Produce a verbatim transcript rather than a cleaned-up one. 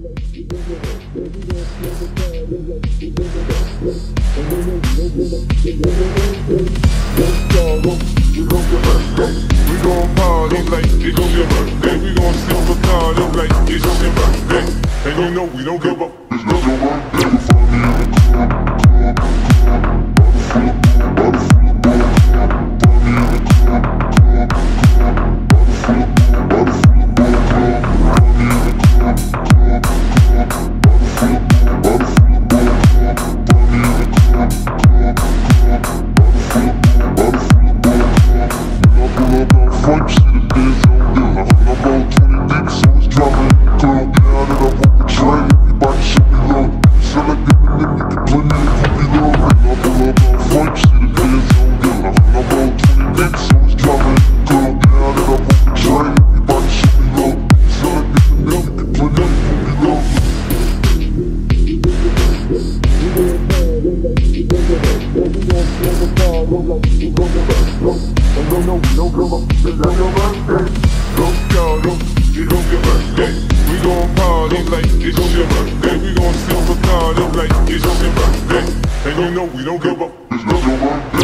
We gon' party like it's your birthday. We gon' sip a card up like it's your birthday. And you know we don't give up. It's not your birthday. Find me in the club, club, club. Bottle full of bull, bottle full of bull. Find me in the club, club, club. Bottle full of bull, bottle full of bull, club. Find me in the club, club, club. Bottle full of bull, bottle full of bull, club. Find me in the club, club, club. Bottle full of bull, bottle full of bull, club. Pull up on front, you see the biz on them. I run up on twenty deep, so it's dropping in the club. Down and up on the train, everybody show me love. So like giving them, you can play me if you be love. Run up, pull up on front, you see the biz on them. I run up on twenty deep, so it's dropping in the club. Down and up on the train, everybody show me love. So like giving them, you can play me if you be love. And don't know, we don't give up, it's not your birthday. Don't y'all know, it's not your birthday. We gon' party like it's your birthday. We gon' sip a card up like it's your birthday. And you know we don't give up, it's not your birthday.